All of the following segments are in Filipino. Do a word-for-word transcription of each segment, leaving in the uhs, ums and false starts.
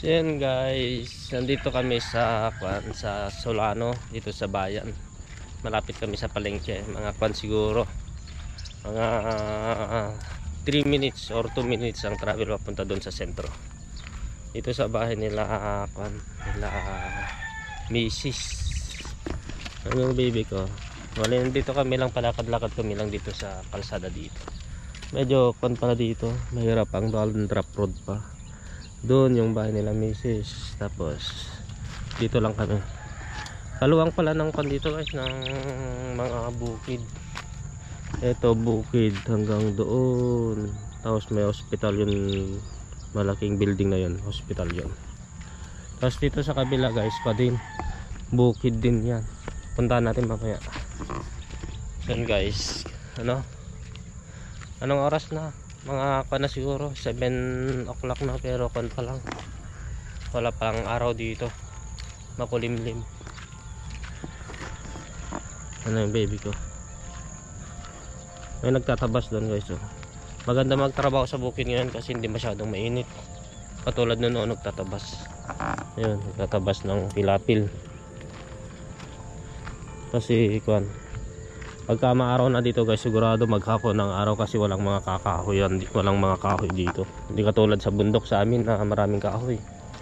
So yun guys, nandito kami sa kwan, sa Solano, dito sa bayan. Malapit kami sa palengke, mga kwan siguro mga three minutes or two minutes ang travel papunta doon sa sentro. Dito sa bahay nila kwan, nila Missus Ano yung baby ko. Wala, dito kami lang, palakad-lakad kami lang dito sa kalsada dito. Medyo kwan pala dito, mahirap ang doon, drop road pa. Doon yung bahay nila Missus Tapos dito lang kami. Kaluwang pala ng kwan dito guys, ng mga bukid. Ito bukid hanggang doon. Tapos may hospital yun, malaking building na yun, hospital yun. Tapos dito sa kabila guys pa din, bukid din yan. Puntahan natin mamaya. Yan guys, ano anong oras na? Mga pa na siguro seven o'clock na, pero kon pa lang, wala pang araw dito, makulimlim. Ano yung baby ko, may nagtatabas doon guys. Oh, maganda magtrabaho sa bukid ngayon kasi hindi masyadong mainit, katulad na noon nagtatabas. Ayun, nagtatabas ng pilapil kasi kwan, pagka maaraw na dito guys, sigurado maghapon ng araw kasi walang mga kakahoy, walang mga kahoy dito. Hindi katulad sa bundok sa amin na maraming kahoy.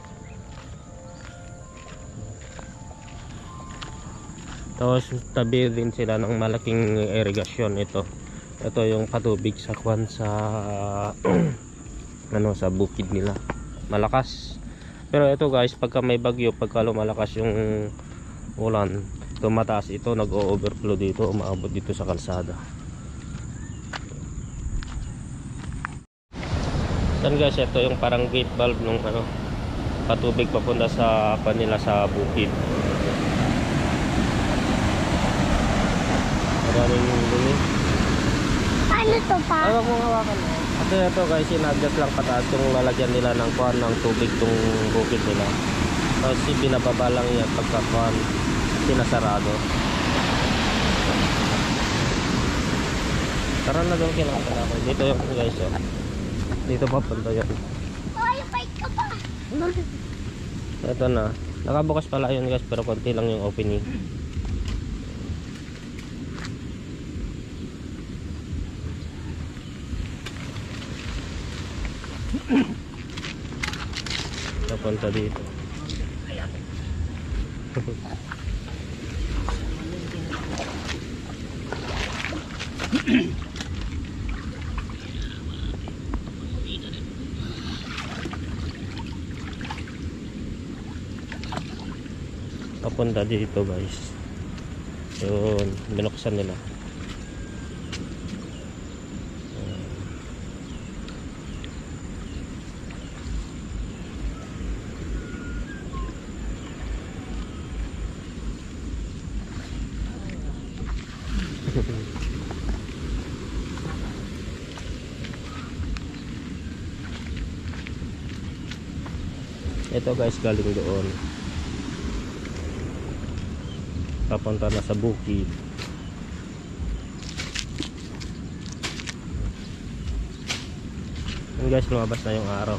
Tapos tabi din sila ng malaking irigasyon. Ito ito yung patubig sa kwan, sa ano, sa bukid nila, malakas. Pero ito guys, pagka may bagyo, pagka lumalakas yung ulan, tumataas ito, nag-o-overflow dito, umaabot dito sa kalsada. Yan guys, ito yung parang gate valve nung ano, patubig papunta sa kanila sa bukid. Maraming dumi. Ano to pa? Ayaw kong hawakan. Ito, ito guys, sinadjust lang pataas yung lalagyan nila ng kuhan ng tubig tong bukid nila. Tapos binababa lang yan pagka kuhan, sinasarado. Tara na doon, kailangan ako. Dito yung guys, oh. Dito papunta yun. Ay, bike ka pa. Ito na, nakabukas pala yun guys, pero konti lang yung opening. Napunta dito. Papunta dito guys. Yun, binuksan nila. Ito guys, galing doon papunta na sa bukid. Yan guys, lumabas na yung araw.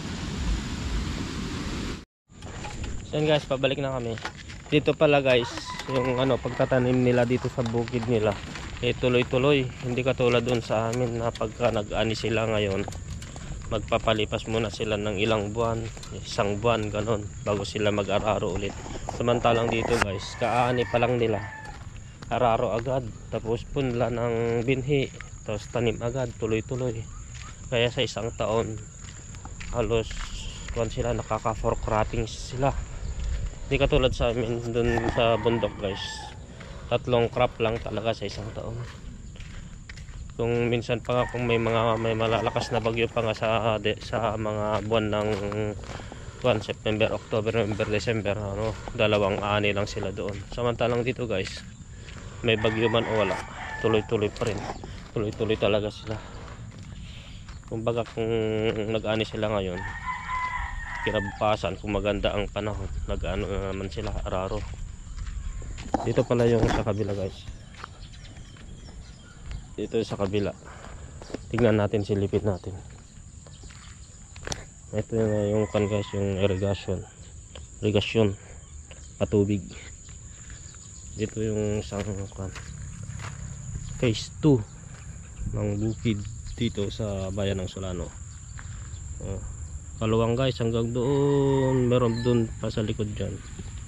So yan guys, pabalik na kami. Dito pala guys, yung ano, pagtatanim nila dito sa bukid nila, eh tuloy-tuloy, hindi katulad doon sa amin na pagka nag-ani sila ngayon, magpapalipas muna sila ng ilang buwan, isang buwan ganon, bago sila mag-araro ulit. Samantalang dito guys, kaani pa lang nila, araro agad, tapos punla ng binhi, tapos tanim agad, tuloy-tuloy. Kaya sa isang taon halos kuwan sila, nakaka four croppings sila. Hindi katulad sa amin dun sa bundok guys, tatlong crop lang talaga sa isang taon. Kung minsan pa nga, kung may mga may malalakas na bagyo pa nga sa de, sa mga buwan ng buwan, September, October, November, December, ano, dalawang ani lang sila doon. Samantalang dito guys, may bagyo man o wala, tuloy-tuloy pa rin. Tuloy-tuloy talaga sila. Kumbaga kung nag-ani sila ngayon, kinabukasan kung maganda ang panahon, nag-ano naman sila, araro. Dito pala yung sa kabila guys. Dito sa kabila, tingnan natin, silipin natin. Ito yung, yung kan guys, yung irrigation. Irrigation. Patubig. Dito yung isang kan. Phase two ng bukid dito sa bayan ng Solano. Oh. Paluwang guys hanggang doon. Meron doon pa sa likod dyan.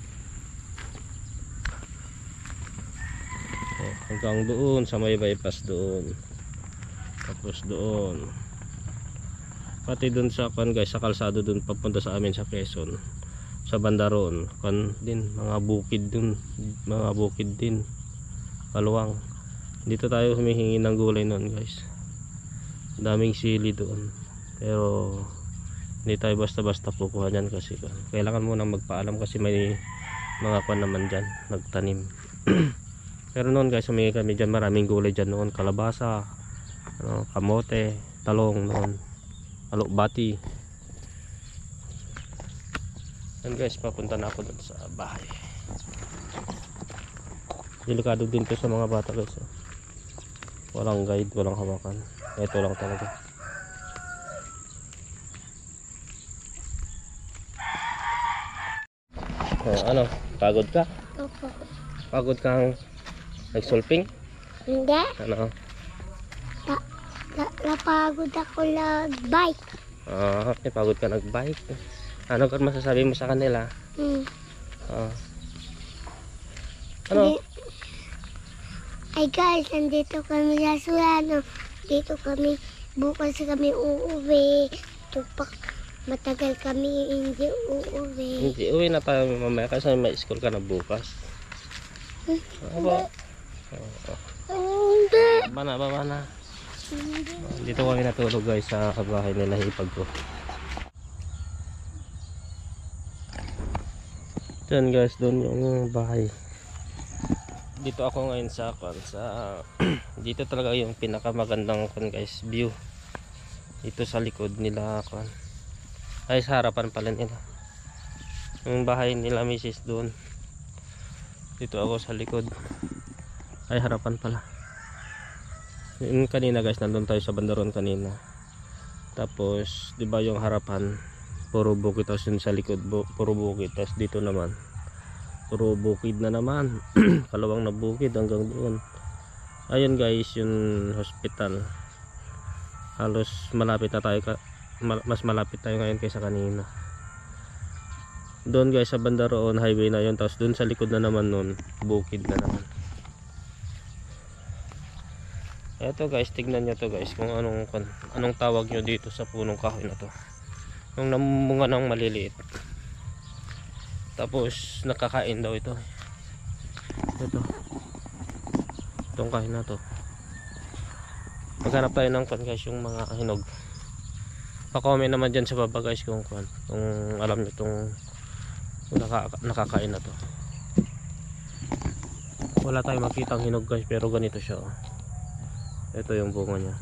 Oh, hanggang doon sa may bypass doon. Tapos doon. Pati doon sa kan guys, sa kalsado doon papunta sa amin sa Quezon. Sa banda roon, kan din mga bukid doon, mga bukid din. Paluwang. Dito tayo humihingi ng gulay noon guys. Daming sili doon. Pero hindi tayo basta-basta kukuha dyan kasi kailangan muna magpaalam kasi may mga kwan naman dyan, nagtanim. Pero noon guys, humingi kami dyan, maraming gulay dyan noon. Kalabasa, ano, kamote, talong noon. Alokbati. And guys, papunta na ako doon sa bahay. Delikado din to sa mga bata guys. Walang guide, walang hawakan. Ito lang talaga. Oh, ano? Pagod ka? Opo. Pagod kang nagsulping? Hindi. Ano? Na, na, napagod ako nag-bike. Ah, okay, pagod ka nag-bike. Ano ka masasabi mo sa kanila? Hmm. Ah. Ano? Hindi- Ay guys, nandito kami sa Solano. Dito kami, bukas kami uuwi. Tupak, matagal kami hindi uuwi. Hindi, uwi na tayo mamaya kasi may school ka na bukas. Ano ba? Hindi. Bana, bana. Hindi. Dito kami natulog guys sa bahay nila hipag ko. Diyan guys, doon yung bahay. Dito ako ngayon sa kan sa dito talaga yung pinakamagandang kan guys view. Dito sa likod nila kan. Ay sa harapan pala nila. Yung bahay nila misis doon. Dito ako sa likod. Ay harapan pala. Yung kanina guys, nandun tayo sa bandaron kanina. Tapos, di ba yung harapan puro bukid, tapos yun sa likod bu puro bukid, tapos dito naman puro bukid na naman. Kalawang na bukid hanggang doon. Ayun guys, yung hospital. Halos malapit na tayo ka mal mas malapit tayo ngayon kaysa kanina. Doon guys sa banda roon, highway na yun, tapos doon sa likod na naman nun, bukid na naman. Eto guys, tignan nyo to guys kung anong anong tawag nyo dito sa punong kahoy na to. Yung namumunga ng maliliit. Tapos nakakain daw ito. Ito. Itong kahoy na to. Maghanap tayo ng kwan guys, yung mga hinog. Pa-comment naman dyan sa baba guys kung kwan, kung alam nyo itong nakaka nakakain na to. Wala tayong makitang hinog guys, pero ganito siya. Oh. Ito yung bunga niya.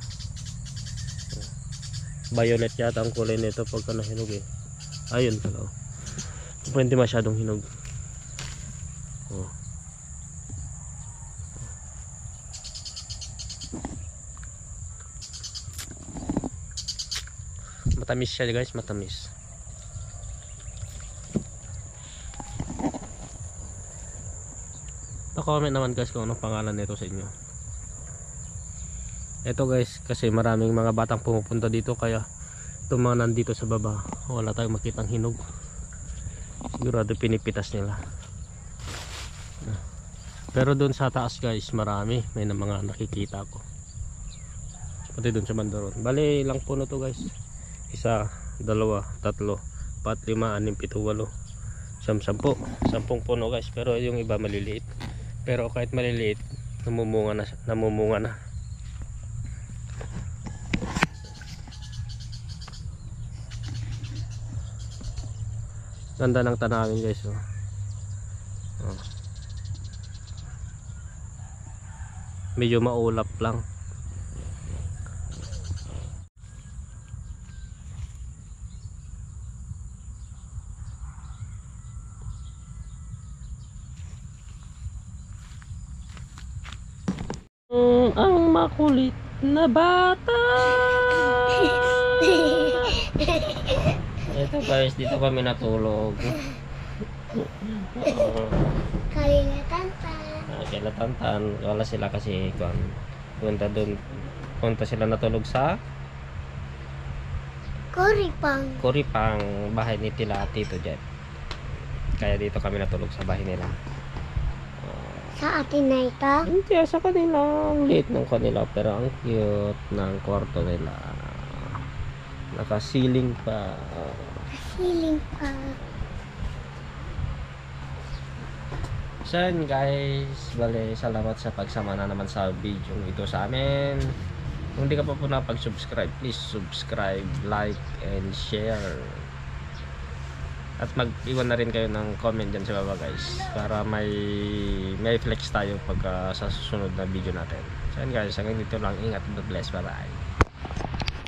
Violet yata ang kulay nito pagka nahinog eh. Ayun pala. Oh. Hindi masyadong hinog. Oh. Matamis siya guys, matamis. Pa-comment naman guys kung anong pangalan nito sa inyo. Ito guys, kasi maraming mga batang pumupunta dito, kaya itong mga nandito sa baba wala tayong makitang hinog. Sigurado pinipitas nila. Pero doon sa taas guys, marami, may na mga nakikita ko. Pati doon sa bandaron. Bali ilang puno to guys? Isa, dalawa, tatlo, apat, lima, anim, pito, walo, siyam, sampu. Sampung puno guys, pero yung iba maliliit. Pero kahit maliliit, namumunga na, namumunga na. Ganda ng tanawin guys. Oh. Oh. Medyo maulap lang. Mm, ang makulit na bata. Ito guys, dito kami natulog. Uh, Kanila tantan. Kaya tantan, wala sila kasi kung punta doon, punta sila natulog sa Koripang. Kuripang, bahay ni Tila at Tito Jet. Kaya dito kami natulog sa bahay nila. Sa atin na ito. Hindi, sa kanila. Ang liit ng kanila, pero ang cute ng kwarto nila. Nakasiling pa. Feeling pa. So yun guys, bale salamat sa pagsama na naman sa video ito sa amin. Kung hindi ka pa po nakapag-subscribe, please subscribe, like, and share. At mag-iwan na rin kayo ng comment dyan sa baba guys, para may may flex tayo pagka sa susunod na video natin. So yun guys, hanggang dito lang. Ingat, God bless, bye bye.